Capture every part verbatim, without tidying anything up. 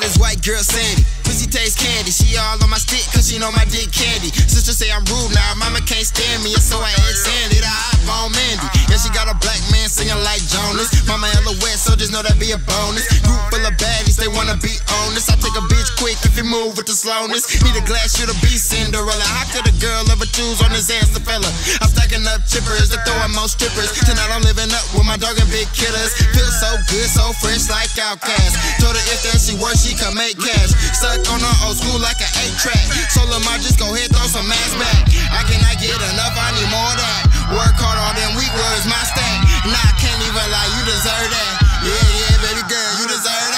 this white girl Sandy. Pussy taste candy, she all on my stick cause she know my dick candy. Sister say I'm rude now, mama can't stand me, and so I asked Sandy to hop on Mandy. Yeah, she got a black man singing like Jonas. Mama hella wet, so just know that be a bonus. Group full of baddies, they wanna be honest. I take a bitch quick if you move with the slowness. Need a glass, should be Cinderella. How could a girl ever choose on this ass the fella? I'm stacking up chippers and throwing more strippers. Tonight I'm living up with my dog and big killers. Feel so good, so fresh like Outcast. Told her if that she works, she can make cash. Stuck on her old school like an eight track. So Lamar, just go ahead, throw some ass back. I cannot get enough, I need more of that. Work hard, all them weak words, my stack. Nah, I can't even lie, you deserve that. Yeah, yeah, baby girl, you deserve that.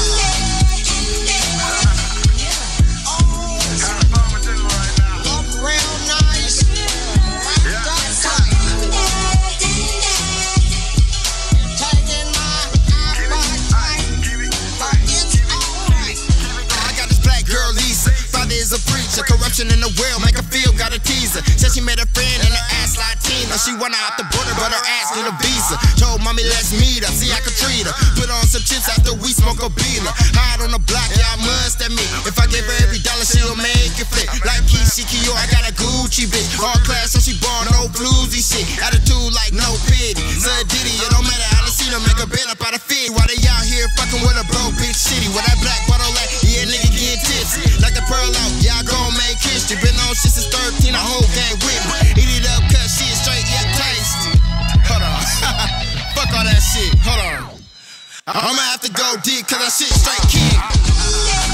A preacher, corruption in the world, make her feel, got a teaser. Said she met a friend in her ass Latina. She went out the border, but her ass need a visa. Told mommy, let's meet her, see I could treat her. Put on some chips after we smoke a bealer. Hide on the block, y'all must admit. If I gave her every dollar, she'll make it flip. Like Keisha Kyo, I got a Gucci bitch. All class, so she born no floozy shit. Attitude like no pity. Said Diddy, it don't matter how to see them make a bed up out of feed. While they out here fucking with a broke bitch shitty. With that black bottle like, yeah, nigga get tipsy. Like the pearl out. Y'all gon' make history. Been on shit since thirteen, a whole gang with me. Eat it up, cut shit straight, yeah, tasty. Hold on. Fuck all that shit. Hold on. I'ma have to go deep, cause that shit straight king.